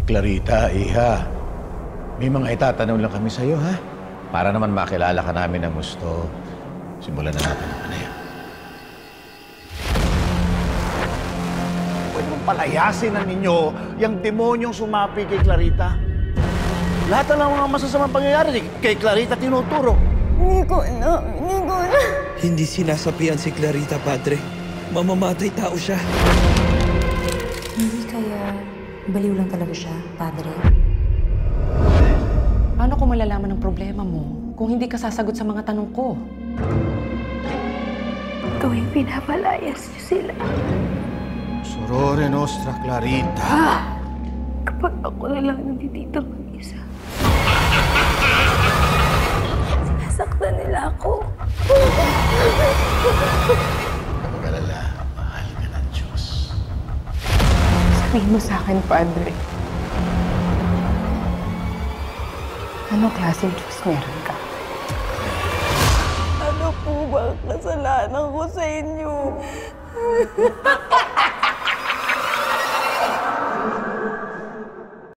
Clarita, Iha, may mga itatanong lang kami sa'yo, ha? Para naman makilala ka namin ng gusto. Simulan na natin ang panayam. Pwede mong palayasin na ninyo yung demonyong sumapi kay Clarita. Lahat ng mga masasamang pangyayari kay Clarita tinuturo. Hindi ko na. Hindi sinasapian si Clarita, Padre. Mamamatay tao siya. Hindi kaya baliw lang talaga siya, Padre? Paano ko malalaman ang problema mo kung hindi ka sasagot sa mga tanong ko? Tuwing pinapalayas niyo sila. Sorore nostra, Clarita. Kapag ako na lang nandito mag-isa. Sinasaktan nila ako. Mag-alala, mahal ka ng Diyos. Sabihin mo sa akin, Padre. Anong klaseng Diyos meron ka? Ano po ba ang kasalanan ko sa inyo?